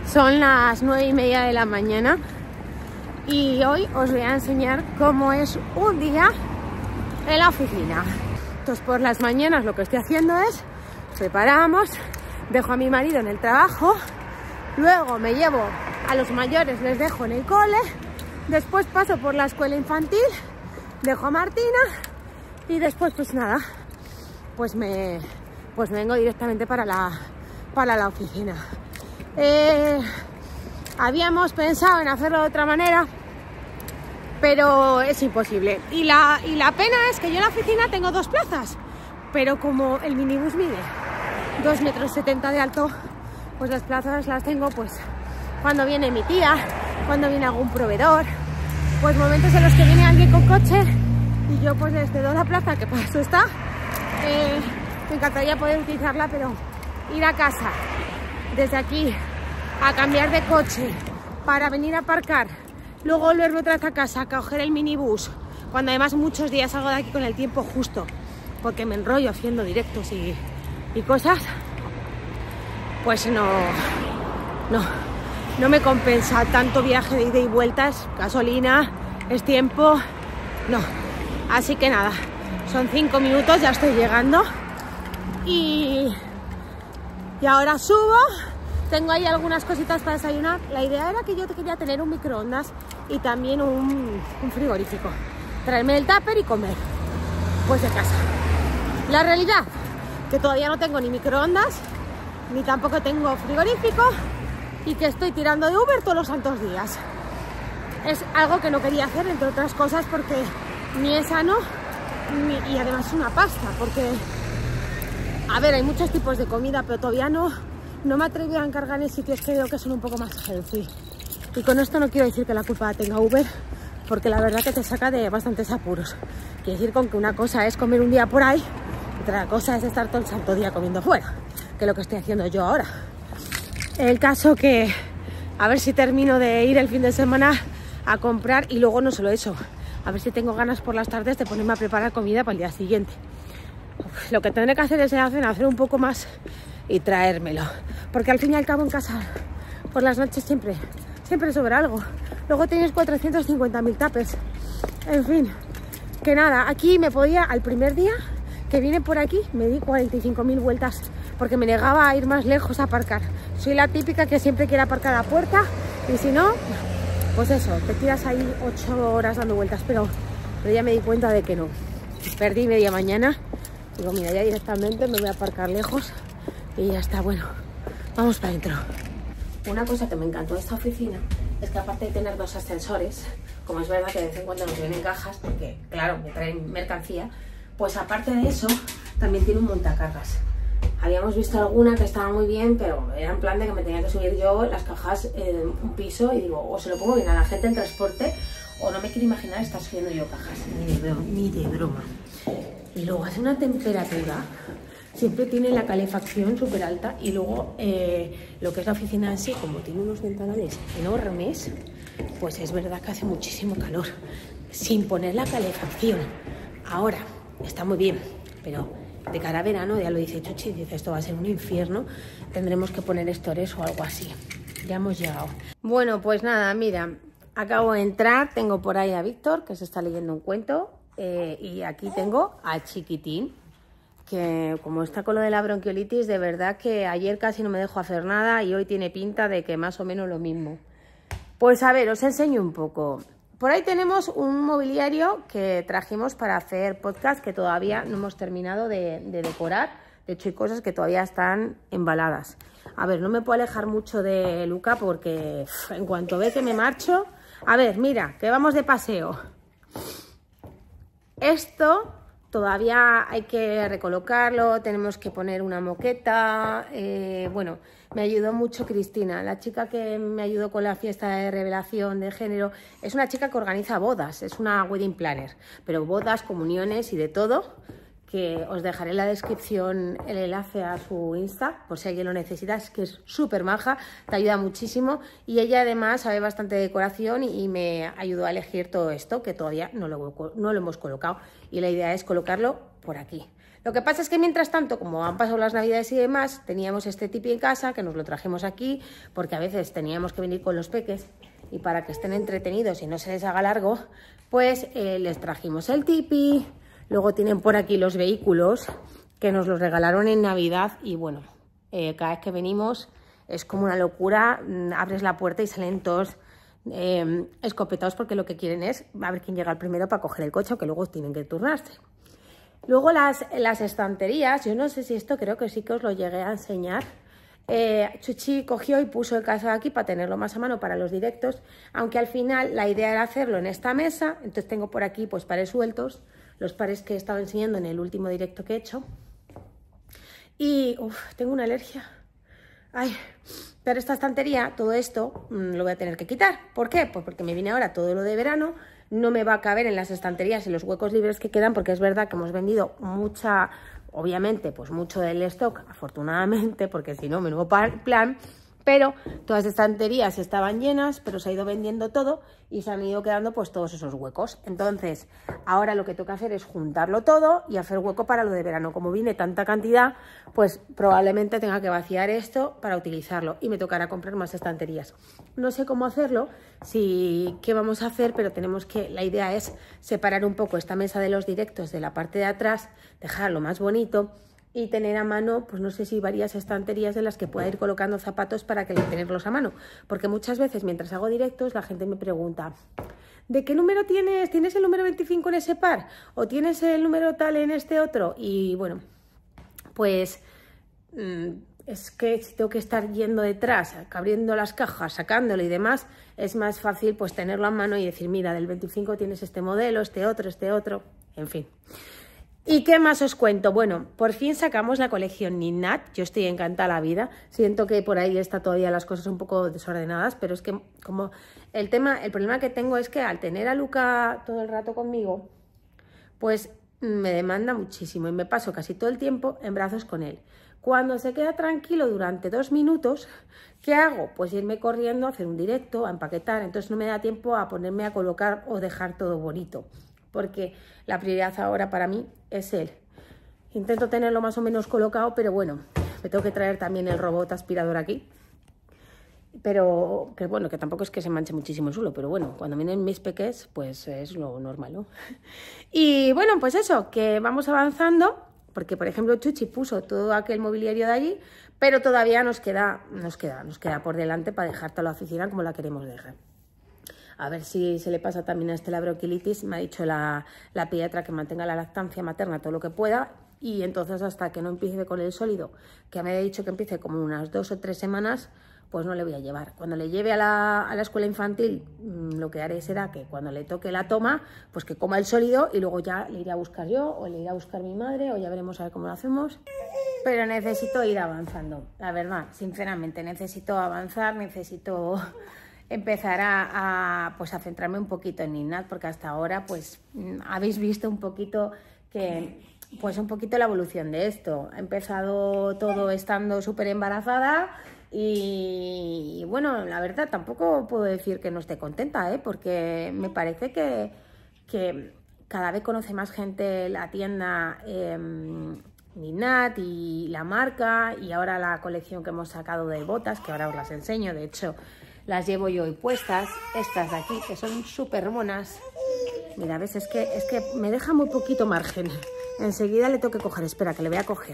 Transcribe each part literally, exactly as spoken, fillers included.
Son las nueve y media de la mañana y hoy os voy a enseñar cómo es un día en la oficina. Entonces, por las mañanas lo que estoy haciendo es preparamos, dejo a mi marido en el trabajo, luego me llevo a los mayores, les dejo en el cole, después paso por la escuela infantil, dejo a Martina y después pues nada, pues me, pues me vengo directamente para la, para la oficina. Eh, habíamos pensado en hacerlo de otra manera, pero es imposible. Y la, y la pena es que yo en la oficina tengo dos plazas, pero como el minibús mide dos metros setenta de alto, pues las plazas las tengo pues cuando viene mi tía, cuando viene algún proveedor, pues momentos en los que viene alguien con coche y yo pues les cedo la plaza, que para eso está. Eh, me encantaría poder utilizarla, pero ir a casa desde aquí a cambiar de coche para venir a aparcar, luego volverme otra vez a casa a coger el minibús, cuando además muchos días salgo de aquí con el tiempo justo porque me enrollo haciendo directos y, y cosas, pues no, no, no me compensa tanto viaje de ida y vueltas, gasolina, es tiempo, no. Así que nada, son cinco minutos, ya estoy llegando y, y ahora subo. Tengo ahí algunas cositas para desayunar. La idea era que yo quería tener un microondas y también un, un frigorífico, traerme el tupper y comer pues de casa. La realidad, que todavía no tengo ni microondas ni tampoco tengo frigorífico y que estoy tirando de Uber todos los santos días. Es algo que no quería hacer, entre otras cosas, porque ni es sano ni, y además es una pasta, porque a ver, hay muchos tipos de comida, pero todavía no no me atreví a encargar en sitios que veo que son un poco más healthy. Y con esto no quiero decir que la culpa la tenga Uber, porque la verdad que te saca de bastantes apuros. Quiero decir con que una cosa es comer un día por ahí, otra cosa es estar todo el santo día comiendo fuera, que es lo que estoy haciendo yo ahora. El caso que a ver si termino de ir el fin de semana a comprar y luego no solo eso, a ver si tengo ganas por las tardes de ponerme a preparar comida para el día siguiente. Uf, lo que tendré que hacer es hacer, hacer un poco más y traérmelo, porque al fin y al cabo en casa por las noches siempre siempre sobra algo. Luego tienes cuatrocientos cincuenta mil tapes. En fin, que nada, aquí me podía, al primer día que vine por aquí me di cuarenta y cinco mil vueltas porque me negaba a ir más lejos a aparcar. Soy la típica que siempre quiere aparcar a la puerta y si no, pues eso, te tiras ahí ocho horas dando vueltas, pero, pero ya me di cuenta de que no. Perdí media mañana. Digo, mira, ya directamente me voy a aparcar lejos y ya está. Bueno, vamos para adentro. Una cosa que me encantó de esta oficina es que aparte de tener dos ascensores, como es verdad que de vez en cuando nos vienen cajas, porque claro, me traen mercancía, pues aparte de eso, también tiene un montacargas. Habíamos visto alguna que estaba muy bien, pero era en plan de que me tenía que subir yo las cajas en un piso y digo, o se lo pongo bien a la gente en transporte, o no me quiero imaginar estar subiendo yo cajas, ni de broma. Ni de broma. Y luego hace una temperatura, siempre tiene la calefacción súper alta y luego eh, lo que es la oficina en sí, como tiene unos ventanales enormes, pues es verdad que hace muchísimo calor, sin poner la calefacción. Ahora, está muy bien, pero de cara a verano, ya lo dice Chuchi, dice esto va a ser un infierno, tendremos que poner estores o algo así. Ya hemos llegado. Bueno, pues nada, mira, acabo de entrar, tengo por ahí a Víctor, que se está leyendo un cuento, eh, y aquí tengo a Chiquitín, que como está con lo de la bronquiolitis, de verdad que ayer casi no me dejó hacer nada y hoy tiene pinta de que más o menos lo mismo. Pues a ver, os enseño un poco. Por ahí tenemos un mobiliario que trajimos para hacer podcast que todavía no hemos terminado de, de decorar. De hecho, hay cosas que todavía están embaladas. A ver, no me puedo alejar mucho de Luca porque uf, en cuanto ve que me marcho... A ver, mira, que vamos de paseo. Esto todavía hay que recolocarlo, tenemos que poner una moqueta. Eh, bueno, me ayudó mucho Cristina, la chica que me ayudó con la fiesta de revelación de género. Es una chica que organiza bodas, es una wedding planner, pero bodas, comuniones y de todo, que os dejaré en la descripción el enlace a su Insta, por si alguien lo necesita. Es que es súper maja, te ayuda muchísimo y ella además sabe bastante de decoración y, y me ayudó a elegir todo esto, que todavía no lo, no lo hemos colocado y la idea es colocarlo por aquí. Lo que pasa es que mientras tanto, como han pasado las navidades y demás, teníamos este tipi en casa, que nos lo trajimos aquí, porque a veces teníamos que venir con los peques, y para que estén entretenidos y no se les haga largo, pues eh, les trajimos el tipi. Luego tienen por aquí los vehículos, que nos los regalaron en Navidad, y bueno, eh, cada vez que venimos es como una locura, abres la puerta y salen todos eh, escopetados, porque lo que quieren es a ver quién llega el primero para coger el coche, o que luego tienen que turnarse. Luego las, las estanterías, yo no sé si esto, creo que sí que os lo llegué a enseñar. Eh, Chuchi cogió y puso el calzado aquí para tenerlo más a mano para los directos, aunque al final la idea era hacerlo en esta mesa. Entonces tengo por aquí pues pares sueltos, los pares que he estado enseñando en el último directo que he hecho. Y uf, tengo una alergia. Ay, pero esta estantería, todo esto, mmm, lo voy a tener que quitar. ¿Por qué? Pues porque me viene ahora todo lo de verano. No me va a caber en las estanterías y los huecos libres que quedan, porque es verdad que hemos vendido mucha, obviamente, pues mucho del stock, afortunadamente, porque si no, menudo plan. Pero todas las estanterías estaban llenas, pero se ha ido vendiendo todo y se han ido quedando pues todos esos huecos. Entonces, ahora lo que toca hacer es juntarlo todo y hacer hueco para lo de verano. Como viene tanta cantidad, pues probablemente tenga que vaciar esto para utilizarlo y me tocará comprar más estanterías. No sé cómo hacerlo, si qué vamos a hacer, pero tenemos que, la idea es separar un poco esta mesa de los directos de la parte de atrás, dejarlo más bonito, y tener a mano, pues no sé si varias estanterías en las que pueda ir colocando zapatos para que tenerlos a mano. Porque muchas veces mientras hago directos la gente me pregunta, ¿de qué número tienes? ¿Tienes el número veinticinco en ese par? ¿O tienes el número tal en este otro? Y bueno, pues mmm, es que si tengo que estar yendo detrás, abriendo las cajas, sacándolo y demás, es más fácil pues tenerlo a mano y decir, mira, del veinticinco tienes este modelo, este otro, este otro, en fin. ¿Y qué más os cuento? Bueno, por fin sacamos la colección Ninat. Yo estoy encantada la vida. Siento que por ahí está todavía las cosas un poco desordenadas, pero es que como el tema, el problema que tengo es que al tener a Luca todo el rato conmigo, pues me demanda muchísimo y me paso casi todo el tiempo en brazos con él. Cuando se queda tranquilo durante dos minutos, ¿qué hago? Pues irme corriendo a hacer un directo, a empaquetar. Entonces no me da tiempo a ponerme a colocar o dejar todo bonito, porque la prioridad ahora para mí es él. Intento tenerlo más o menos colocado, pero bueno, me tengo que traer también el robot aspirador aquí. Pero que bueno, que tampoco es que se manche muchísimo el suelo, pero bueno, cuando vienen mis peques, pues es lo normal, ¿no? Y bueno, pues eso, que vamos avanzando, porque por ejemplo Chuchi puso todo aquel mobiliario de allí, pero todavía nos queda, nos queda, nos queda por delante para dejar toda la oficina como la queremos dejar. A ver si se le pasa también a este la bronquiolitis. Me ha dicho la, la pediatra que mantenga la lactancia materna todo lo que pueda, y entonces hasta que no empiece con el sólido, que me ha dicho que empiece como unas dos o tres semanas, pues no le voy a llevar. Cuando le lleve a la, a la escuela infantil, mmm, lo que haré será que cuando le toque la toma, pues que coma el sólido y luego ya le iré a buscar yo, o le iré a buscar mi madre, o ya veremos a ver cómo lo hacemos. Pero necesito ir avanzando, la verdad, sinceramente, necesito avanzar, necesito empezar a, a, pues a centrarme un poquito en Ninat, porque hasta ahora pues habéis visto un poquito que pues un poquito la evolución de esto. He empezado todo estando súper embarazada y, y bueno, la verdad tampoco puedo decir que no esté contenta, ¿eh? Porque me parece que, que cada vez conoce más gente la tienda eh, Ninat y la marca, y ahora la colección que hemos sacado de botas, que ahora os las enseño. De hecho las llevo yo hoy puestas, estas de aquí, que son súper monas. Mira, ves, es que, es que me deja muy poquito margen. Enseguida le tengo que coger, espera, que le voy a coger.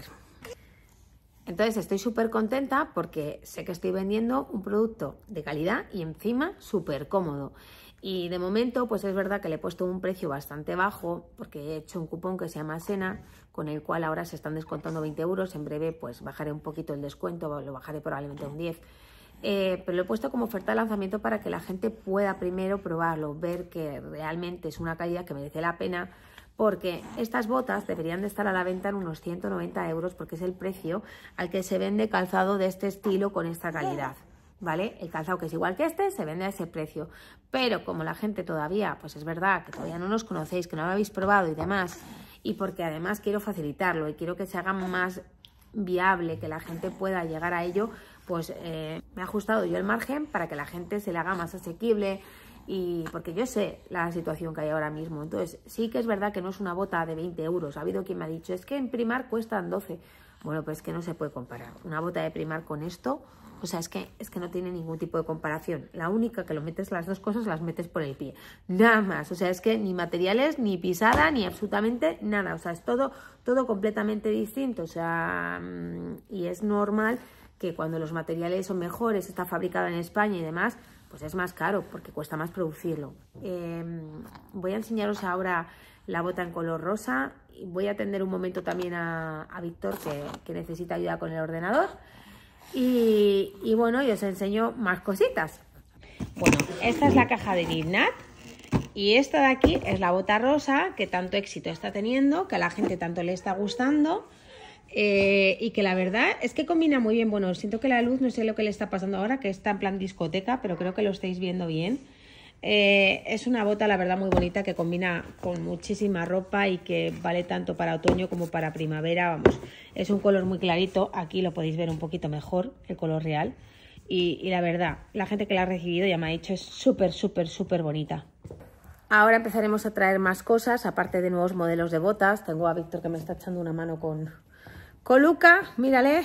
Entonces estoy súper contenta porque sé que estoy vendiendo un producto de calidad y encima súper cómodo. Y de momento, pues es verdad que le he puesto un precio bastante bajo, porque he hecho un cupón que se llama Sena, con el cual ahora se están descontando veinte euros. En breve, pues bajaré un poquito el descuento, lo bajaré probablemente a un diez. Eh, pero lo he puesto como oferta de lanzamiento para que la gente pueda primero probarlo, ver que realmente es una calidad que merece la pena, porque estas botas deberían de estar a la venta en unos ciento noventa euros, porque es el precio al que se vende calzado de este estilo con esta calidad, ¿vale? El calzado que es igual que este se vende a ese precio, pero como la gente todavía, pues es verdad que todavía no nos conocéis, que no lo habéis probado y demás, y porque además quiero facilitarlo y quiero que se haga más viable, que la gente pueda llegar a ello, pues eh, me he ajustado yo el margen para que la gente se le haga más asequible y porque yo sé la situación que hay ahora mismo. Entonces sí que es verdad que no es una bota de veinte euros. Ha habido quien me ha dicho, es que en Primark cuestan doce. Bueno, pues es que no se puede comparar una bota de Primark con esto. O sea, es que, es que no tiene ningún tipo de comparación. La única que lo metes, las dos cosas las metes por el pie. Nada más. O sea, es que ni materiales, ni pisada, ni absolutamente nada. O sea, es todo, todo completamente distinto. O sea, y es normal que cuando los materiales son mejores, está fabricada en España y demás, pues es más caro porque cuesta más producirlo. Eh, voy a enseñaros ahora la bota en color rosa. Voy a atender un momento también a, a Víctor que, que necesita ayuda con el ordenador. Y, y bueno, y os enseño más cositas. Bueno, esta es la caja de Knitnut y esta de aquí es la bota rosa que tanto éxito está teniendo, que a la gente tanto le está gustando eh, y que la verdad es que combina muy bien. Bueno, siento que la luz, no sé lo que le está pasando ahora, que está en plan discoteca, pero creo que lo estáis viendo bien. Eh, es una bota, la verdad, muy bonita que combina con muchísima ropa y que vale tanto para otoño como para primavera. Vamos, es un color muy clarito. Aquí lo podéis ver un poquito mejor, el color real. Y, y la verdad, la gente que la ha recibido ya me ha dicho es súper, súper, súper bonita. Ahora empezaremos a traer más cosas, aparte de nuevos modelos de botas. Tengo a Víctor que me está echando una mano con, con Luca, mírale.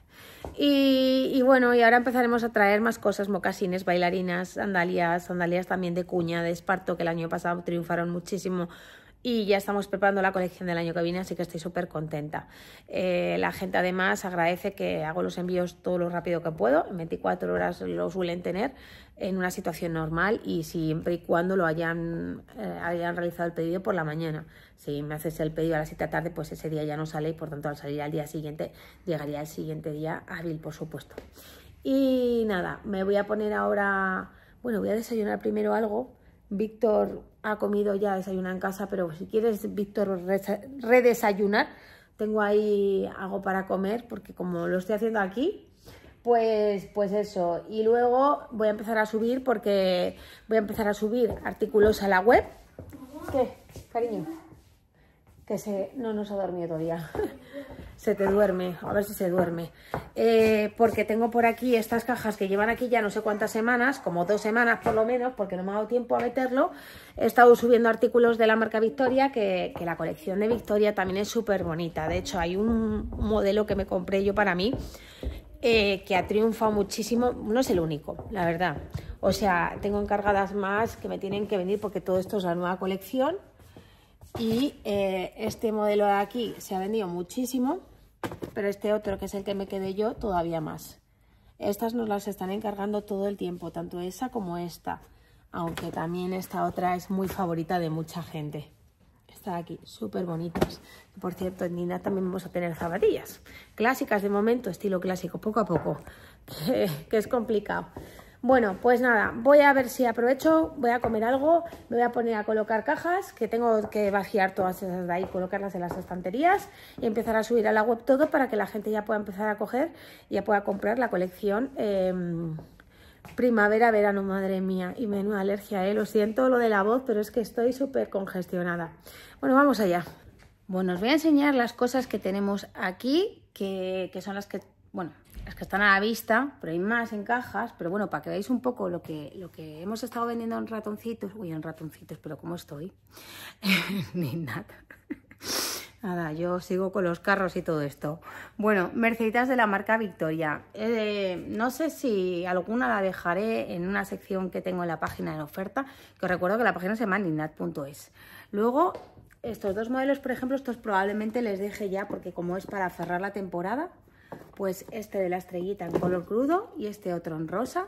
Y, y bueno, y ahora empezaremos a traer más cosas, mocasines, bailarinas, sandalias, sandalias también de cuña, de esparto, que el año pasado triunfaron muchísimo. Y ya estamos preparando la colección del año que viene, así que estoy súper contenta. Eh, la gente además agradece que hago los envíos todo lo rápido que puedo. En veinticuatro horas lo suelen tener en una situación normal y siempre y cuando lo hayan, eh, hayan realizado el pedido por la mañana. Si me haces el pedido a las siete de la tarde, pues ese día ya no sale y por tanto al salir al día siguiente llegaría el siguiente día hábil, por supuesto. Y nada, me voy a poner ahora, bueno, voy a desayunar primero algo. Víctor ha comido ya, desayuna en casa, pero si quieres, Víctor, redesayunar, tengo ahí algo para comer, porque como lo estoy haciendo aquí, pues, pues eso. Y luego voy a empezar a subir, porque voy a empezar a subir artículos a la web. ¿Qué, cariño? Que se... no nos ha dormido todavía. Se te duerme, a ver si se duerme. Eh, porque tengo por aquí estas cajas que llevan aquí ya no sé cuántas semanas, como dos semanas por lo menos, porque no me ha dado tiempo a meterlo. He estado subiendo artículos de la marca Victoria, que, que la colección de Victoria también es súper bonita. De hecho, hay un modelo que me compré yo para mí, eh, que ha triunfado muchísimo. No es el único, la verdad. O sea, tengo encargadas más que me tienen que venir porque todo esto es la nueva colección. Y eh, este modelo de aquí se ha vendido muchísimo, pero este otro, que es el que me quedé yo, todavía más. Estas nos las están encargando todo el tiempo, tanto esa como esta, aunque también esta otra es muy favorita de mucha gente. Esta de aquí, súper bonitas. Por cierto, en Nina también vamos a tener zapatillas clásicas de momento, estilo clásico, poco a poco, que, que es complicado. Bueno, pues nada, voy a ver si aprovecho, voy a comer algo, me voy a poner a colocar cajas, que tengo que vaciar todas esas de ahí, colocarlas en las estanterías y empezar a subir a la web todo para que la gente ya pueda empezar a coger y ya pueda comprar la colección eh, primavera-verano, madre mía, y menuda alergia, ¿eh? Lo siento lo de la voz, pero es que estoy súper congestionada. Bueno, vamos allá. Bueno, os voy a enseñar las cosas que tenemos aquí, que, que son las que, bueno... las que están a la vista, pero hay más en cajas, pero bueno, para que veáis un poco lo que, lo que hemos estado vendiendo en ratoncitos, uy, en ratoncitos, pero ¿cómo estoy? Ni nada. Nada, yo sigo con los carros y todo esto. Bueno, merceditas de la marca Victoria. Eh, no sé si alguna la dejaré en una sección que tengo en la página de oferta, que os recuerdo que la página se llama knitnut punto es. Luego, estos dos modelos, por ejemplo, estos probablemente les deje ya, porque como es para cerrar la temporada, pues este de la estrellita en color crudo y este otro en rosa.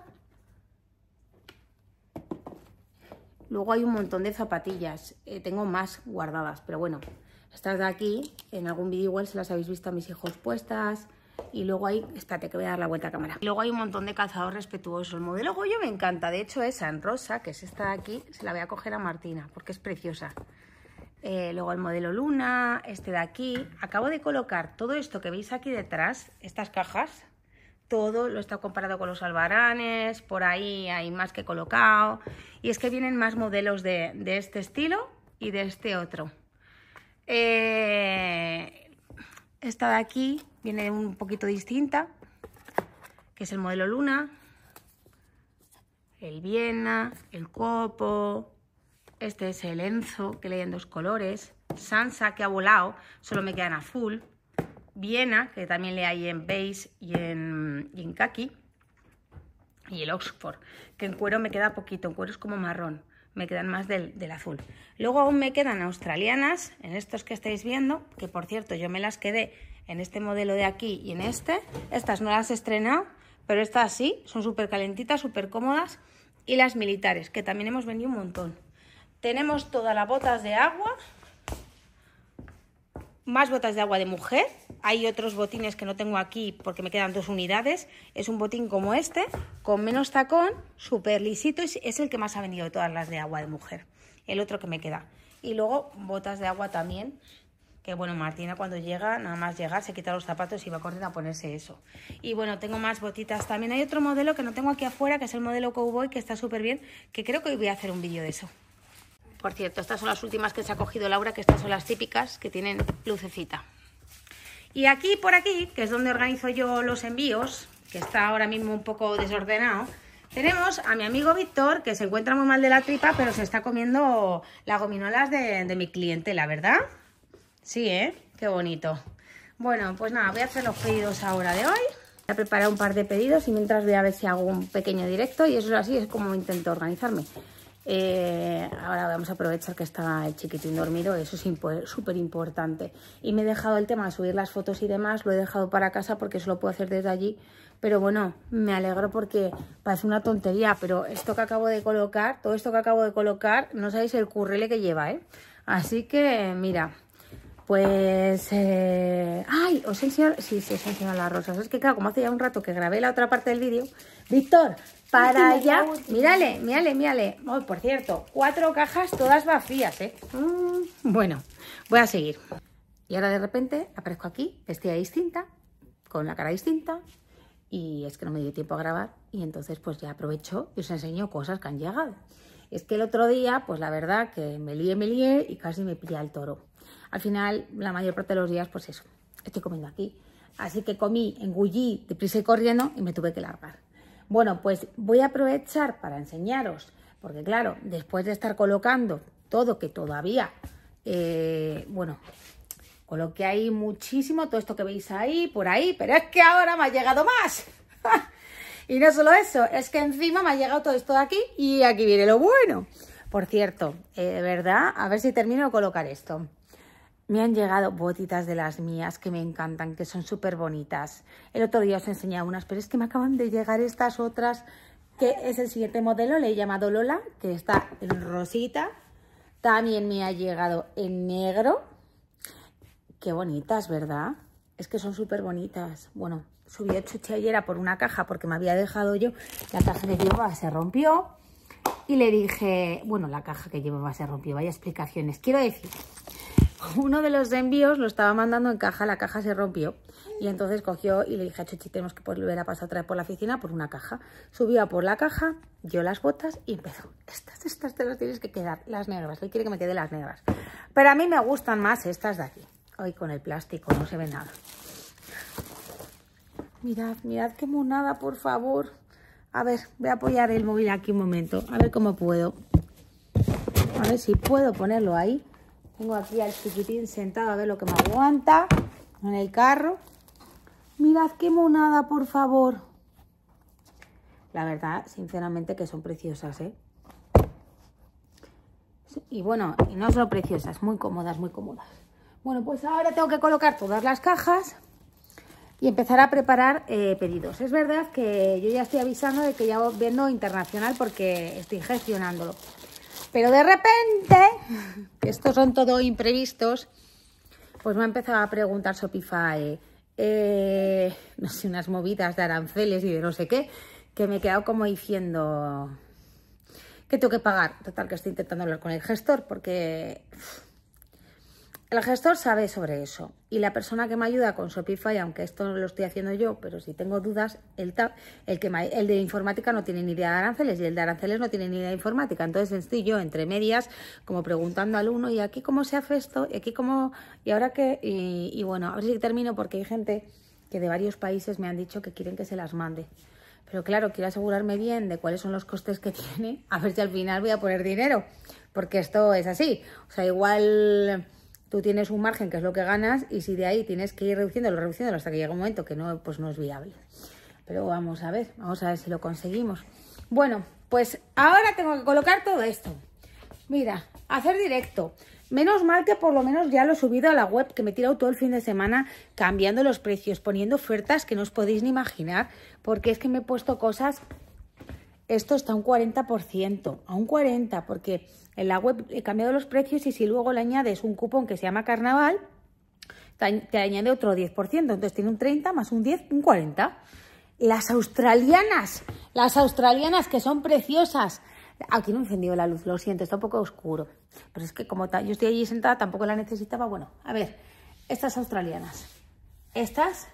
Luego hay un montón de zapatillas, eh, tengo más guardadas, pero bueno, estas de aquí, en algún vídeo igual se las habéis visto a mis hijos puestas. Y luego hay, espérate que voy a dar la vuelta a cámara. Y luego hay un montón de calzados respetuosos. El modelo Goyo me encanta, de hecho esa en rosa, que es esta de aquí, se la voy a coger a Martina porque es preciosa. Eh, luego el modelo Luna, este de aquí. Acabo de colocar todo esto que veis aquí detrás, estas cajas, todo lo he estado comparado con los albaranes, por ahí hay más que he colocado. Y es que vienen más modelos de, de este estilo y de este otro. Eh, esta de aquí viene un poquito distinta, que es el modelo Luna. el Viena, el Copo, este es el Enzo, que leí en dos colores, Sansa, que ha volado, solo me queda en azul, Viena, que también le hay en beige y en, y en kaki, y el Oxford, que en cuero me queda poquito, en cuero es como marrón, me quedan más del, del azul. Luego aún me quedan australianas, en estos que estáis viendo, que por cierto yo me las quedé en este modelo de aquí y en este. Estas no las he estrenado, pero estas sí, son súper calentitas, súper cómodas. Y las militares, que también hemos vendido un montón. Tenemos todas las botas de agua, más botas de agua de mujer. Hay otros botines que no tengo aquí porque me quedan dos unidades. Es un botín como este, con menos tacón, súper lisito, y es el que más ha vendido de todas las de agua de mujer. El otro que me queda. Y luego botas de agua también, que bueno, Martina cuando llega, nada más llegar, se quita los zapatos y va corriendo a ponerse eso. Y bueno, tengo más botitas también. Hay otro modelo que no tengo aquí afuera, que es el modelo Cowboy, que está súper bien, que creo que hoy voy a hacer un vídeo de eso. Por cierto, estas son las últimas que se ha cogido Laura, que estas son las típicas, que tienen lucecita. Y aquí, por aquí, que es donde organizo yo los envíos, que está ahora mismo un poco desordenado, tenemos a mi amigo Víctor, que se encuentra muy mal de la tripa, pero se está comiendo las gominolas de, de mi clientela, ¿verdad? Sí, ¿eh? Qué bonito. Bueno, pues nada, voy a hacer los pedidos ahora de hoy. Voy a preparar un par de pedidos y mientras voy a ver si hago un pequeño directo, y eso es así, es como intento organizarme. Eh, ahora vamos a aprovechar que está el chiquitín dormido, eso es súper importante. Y me he dejado el tema de subir las fotos y demás, lo he dejado para casa porque eso lo puedo hacer desde allí. Pero bueno, me alegro porque parece una tontería, pero esto que acabo de colocar, todo esto que acabo de colocar, no sabéis el currele que lleva, ¿eh? Así que, mira, pues... Eh... ¡Ay! Os he enseñado... Sí, sí, os he enseñado las rosas. Es que claro, como hace ya un rato que grabé la otra parte del vídeo... Víctor, para allá... Mírale, mírale, mírale. Oh, por cierto, cuatro cajas todas vacías, ¿eh? Mm, bueno, voy a seguir. Y ahora de repente aparezco aquí, vestida distinta, con la cara distinta... Y es que no me dio tiempo a grabar y entonces pues ya aprovecho y os enseño cosas que han llegado. Es que el otro día, pues la verdad que me lié, me lié y casi me pilla el toro. Al final, la mayor parte de los días, pues eso, estoy comiendo aquí. Así que comí, engullí, deprisa y corriendo y me tuve que largar. Bueno, pues voy a aprovechar para enseñaros, porque claro, después de estar colocando todo que todavía, eh, bueno... Coloqué ahí muchísimo, todo esto que veis ahí, por ahí, pero es que ahora me ha llegado más. Y no solo eso, es que encima me ha llegado todo esto de aquí y aquí viene lo bueno. Por cierto, eh, de verdad, a ver si termino de colocar esto. Me han llegado botitas de las mías que me encantan, que son súper bonitas. El otro día os enseñé unas, pero es que me acaban de llegar estas otras, que es el siguiente modelo, le he llamado Lola, que está en rosita. También me ha llegado en negro. Qué bonitas, ¿verdad? Es que son súper bonitas. Bueno, subí a Chuchi ayer a por una caja porque me había dejado yo. La caja que llevaba se rompió. Y le dije, bueno, la caja que llevaba se rompió. Vaya explicaciones. Quiero decir, uno de los envíos lo estaba mandando en caja, la caja se rompió. Y entonces cogió y le dije a Chuchi, tenemos que volver a pasar otra vez por la oficina por una caja. Subí a por la caja, dio las botas y empezó. Estas, estas te las tienes que quedar, las negras. Él quiere que me quede las negras. Pero a mí me gustan más estas de aquí. Hoy con el plástico no se ve nada. Mirad, mirad qué monada, por favor. A ver, voy a apoyar el móvil aquí un momento. A ver cómo puedo. A ver si puedo ponerlo ahí. Tengo aquí al chiquitín sentado a ver lo que me aguanta en el carro. Mirad qué monada, por favor. La verdad, sinceramente, que son preciosas, ¿eh? Y bueno, y no solo preciosas, muy cómodas, muy cómodas. Bueno, pues ahora tengo que colocar todas las cajas y empezar a preparar eh, pedidos. Es verdad que yo ya estoy avisando de que ya vendo internacional porque estoy gestionándolo. Pero de repente, que estos son todo imprevistos, pues me ha empezado a preguntar Shopify, eh, no sé, unas movidas de aranceles y de no sé qué, que me he quedado como diciendo que tengo que pagar. Total, que estoy intentando hablar con el gestor porque... El gestor sabe sobre eso y la persona que me ayuda con Shopify, aunque esto no lo estoy haciendo yo, pero si tengo dudas, el, el, que me, el de informática no tiene ni idea de aranceles y el de aranceles no tiene ni idea de informática. Entonces estoy yo entre medias como preguntando al uno y aquí cómo se hace esto y aquí cómo y ahora qué y, y bueno, a ver si termino porque hay gente que de varios países me han dicho que quieren que se las mande. Pero claro, quiero asegurarme bien de cuáles son los costes que tiene, a ver si al final voy a poner dinero, porque esto es así. O sea, igual tú tienes un margen que es lo que ganas y si de ahí tienes que ir reduciéndolo, reduciéndolo hasta que llega un momento que no, pues no es viable. Pero vamos a ver, vamos a ver si lo conseguimos. Bueno, pues ahora tengo que colocar todo esto. Mira, hacer directo. Menos mal que por lo menos ya lo he subido a la web, que me he tirado todo el fin de semana cambiando los precios, poniendo ofertas que no os podéis ni imaginar, porque es que me he puesto cosas. Esto está a un cuarenta por ciento, a un cuarenta por ciento, porque en la web he cambiado los precios y si luego le añades un cupón que se llama Carnaval, te añade otro diez por ciento, entonces tiene un treinta más un diez, un cuarenta. Las australianas, las australianas que son preciosas. Aquí no he encendido la luz, lo siento, está un poco oscuro. Pero es que como yo estoy allí sentada, tampoco la necesitaba. Bueno, a ver, estas australianas. Estas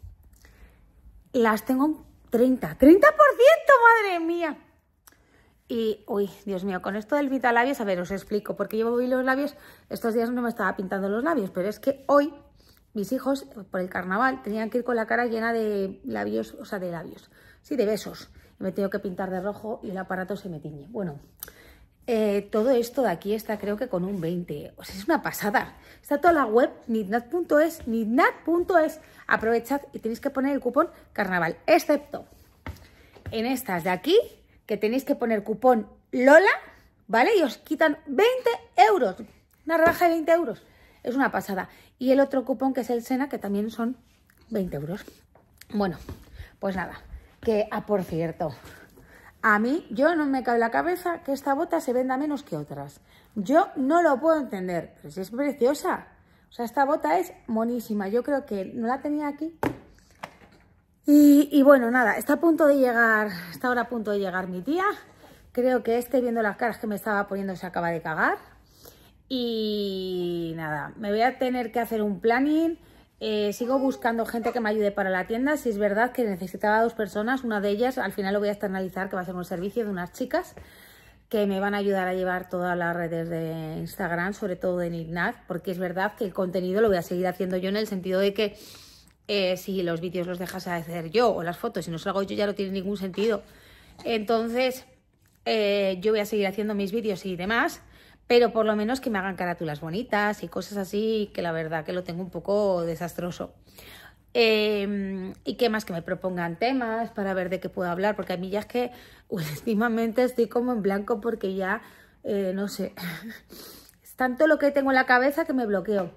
las tengo un treinta. ¡treinta por ciento! ¡Madre mía! Y, uy, Dios mío, con esto del Vitalabios, a ver, os explico. Porque yo voy los labios, estos días no me estaba pintando los labios. Pero es que hoy, mis hijos, por el carnaval, tenían que ir con la cara llena de labios, o sea, de labios. Sí, de besos. Me he tenido que pintar de rojo y el aparato se me tiñe. Bueno, eh, todo esto de aquí está creo que con un veinte. O sea, es una pasada. Está toda la web, nidnat punto es, nidnat punto es. Aprovechad y tenéis que poner el cupón carnaval. Excepto en estas de aquí, que tenéis que poner cupón Lola, ¿vale? Y os quitan veinte euros. Una rebaja de veinte euros. Es una pasada. Y el otro cupón que es el Sena, que también son veinte euros. Bueno, pues nada. Que, ah, por cierto, a mí, yo no me cabe en la cabeza que esta bota se venda menos que otras. Yo no lo puedo entender, pero si es preciosa. O sea, esta bota es monísima. Yo creo que no la tenía aquí. Y, y bueno, nada, está a punto de llegar, está ahora a punto de llegar mi tía. Creo que este, viendo las caras que me estaba poniendo, se acaba de cagar. Y nada, me voy a tener que hacer un planning. Eh, sigo buscando gente que me ayude para la tienda. Si es verdad que necesitaba dos personas, una de ellas al final lo voy a externalizar, que va a ser un servicio de unas chicas que me van a ayudar a llevar todas las redes de Instagram, sobre todo de nidnat, porque es verdad que el contenido lo voy a seguir haciendo yo, en el sentido de que eh, si los vídeos los dejas hacer yo o las fotos, si no los hago yo ya no tiene ningún sentido. Entonces eh, yo voy a seguir haciendo mis vídeos y demás, pero por lo menos que me hagan carátulas bonitas y cosas así, que la verdad que lo tengo un poco desastroso. Eh, y qué más, que me propongan temas para ver de qué puedo hablar, porque a mí ya es que últimamente estoy como en blanco porque ya, eh, no sé, es tanto lo que tengo en la cabeza que me bloqueo.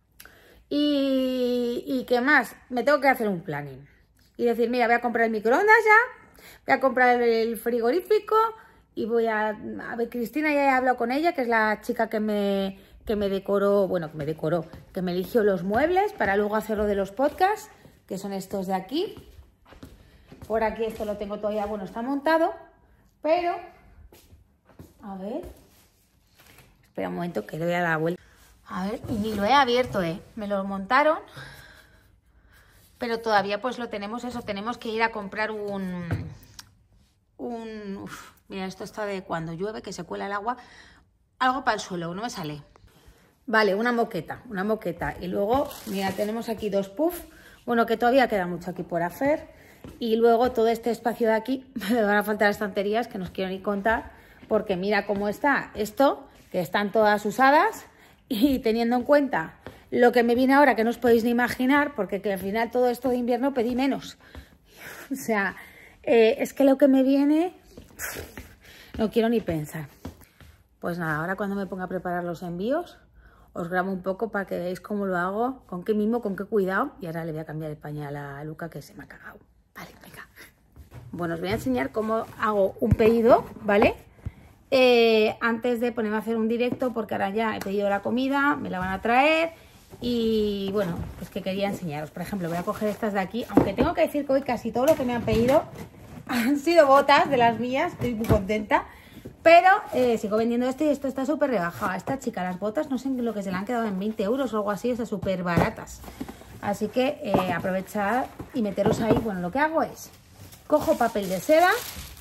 Y, y qué más, me tengo que hacer un planning y decir, mira, voy a comprar el microondas ya, voy a comprar el frigorífico. Y voy a, a ver, Cristina, ya he hablado con ella, que es la chica que me, que me decoró, bueno, que me decoró, que me eligió los muebles para luego hacerlo de los podcasts, que son estos de aquí. Por aquí esto lo tengo todavía, bueno, está montado, pero, a ver, espera un momento que le voy a dar la vuelta. A ver, y ni lo he abierto, eh, me lo montaron, pero todavía pues lo tenemos, eso, tenemos que ir a comprar un, un, uf, mira, esto está de cuando llueve, que se cuela el agua. Algo para el suelo, no me sale. Vale, una moqueta, una moqueta. Y luego, mira, tenemos aquí dos puffs. Bueno, que todavía queda mucho aquí por hacer. Y luego todo este espacio de aquí, me van a faltar estanterías que no os quiero ni contar. Porque mira cómo está esto, que están todas usadas. Y teniendo en cuenta lo que me viene ahora, que no os podéis ni imaginar, porque que al final todo esto de invierno pedí menos. O sea, eh, es que lo que me viene... No quiero ni pensar. Pues nada, ahora cuando me ponga a preparar los envíos, os grabo un poco para que veáis cómo lo hago, con qué mimo, con qué cuidado. Y ahora le voy a cambiar el pañal a Luca, que se me ha cagado. Vale, venga. Bueno, os voy a enseñar cómo hago un pedido, ¿vale? Eh, antes de ponerme a hacer un directo, porque ahora ya he pedido la comida, me la van a traer. Y bueno, pues que quería enseñaros. Por ejemplo, voy a coger estas de aquí, aunque tengo que decir que hoy casi todo lo que me han pedido han sido botas de las mías, estoy muy contenta. Pero eh, sigo vendiendo esto y esto está súper rebajado. Esta chica, las botas, no sé lo que se le han quedado en veinte euros o algo así, están súper baratas. Así que eh, aprovechad y meteros ahí. Bueno, lo que hago es, cojo papel de seda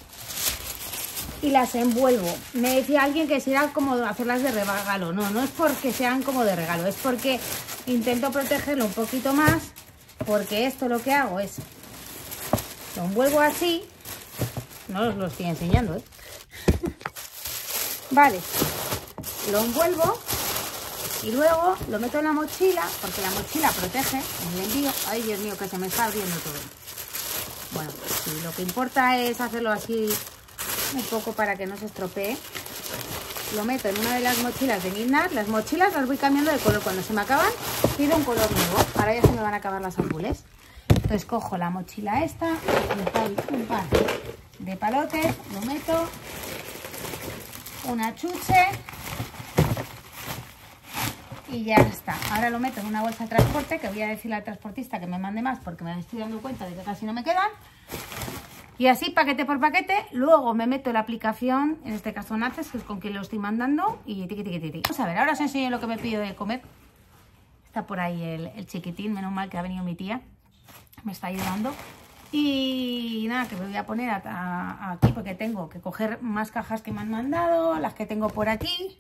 y las envuelvo. Me decía alguien que si era cómodo hacerlas de regalo. No, no es porque sean como de regalo, es porque intento protegerlo un poquito más. Porque esto lo que hago es, lo envuelvo así No os lo estoy enseñando, ¿eh? Vale, lo envuelvo y luego lo meto en la mochila, porque la mochila protege el envío. Ay, Dios mío, que se me está abriendo todo. Bueno, sí, lo que importa es hacerlo así un poco para que no se estropee. Lo meto en una de las mochilas de Midnight. Las mochilas las voy cambiando de color. Cuando se me acaban, pido un color nuevo. Ahora ya se me van a acabar las azules. Entonces cojo la mochila esta, le doy un par de palotes, lo meto, una chuche y ya está. Ahora lo meto en una bolsa de transporte, que voy a decirle al transportista que me mande más porque me estoy dando cuenta de que casi no me quedan. Y así, paquete por paquete, luego me meto en la aplicación, en este caso Naces, que es con quien lo estoy mandando, y tiqui, tiqui, tiqui. Vamos a ver, ahora os enseño lo que me pido de comer. Está por ahí el, el chiquitín, menos mal que ha venido mi tía, me está ayudando. Y nada, que me voy a poner a, a, aquí porque tengo que coger más cajas que me han mandado, las que tengo por aquí.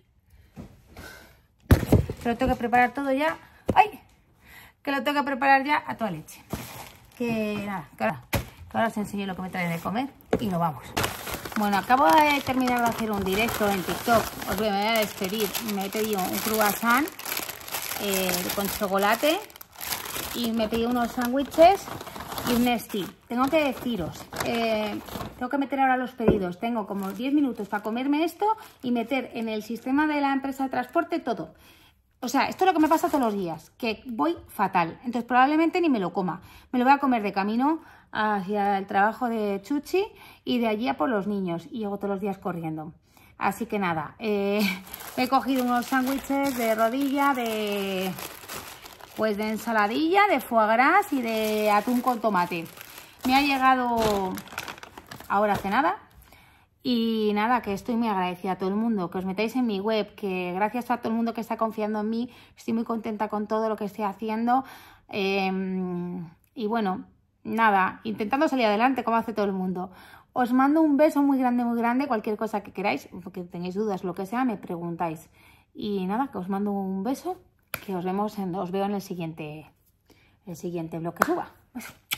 Que lo tengo que preparar todo ya. ¡Ay! Que lo tengo que preparar ya a toda leche. Que nada, que ahora, que ahora os enseño lo que me trae de comer y nos vamos. Bueno, acabo de terminar de hacer un directo en TikTok. Os voy a despedir. Me he pedido un croissant eh, con chocolate y me pedí unos sándwiches y un Nesti. Tengo que deciros, eh, tengo que meter ahora los pedidos. Tengo como diez minutos para comerme esto y meter en el sistema de la empresa de transporte todo. O sea, esto es lo que me pasa todos los días, que voy fatal. Entonces probablemente ni me lo coma. Me lo voy a comer de camino hacia el trabajo de Chuchi y de allí a por los niños. Y llego todos los días corriendo. Así que nada, eh, he cogido unos sándwiches de rodilla, de... pues de ensaladilla, de foie gras y de atún con tomate. Me ha llegado ahora hace nada. Y nada, que estoy muy agradecida a todo el mundo, que os metáis en mi web, que gracias a todo el mundo que está confiando en mí, estoy muy contenta con todo lo que estoy haciendo. Eh, y bueno, nada, intentando salir adelante como hace todo el mundo. Os mando un beso muy grande, muy grande, cualquier cosa que queráis, porque tengáis dudas, lo que sea, me preguntáis. Y nada, que os mando un beso. Que os vemos en, os veo en el siguiente, el siguiente blog que suba.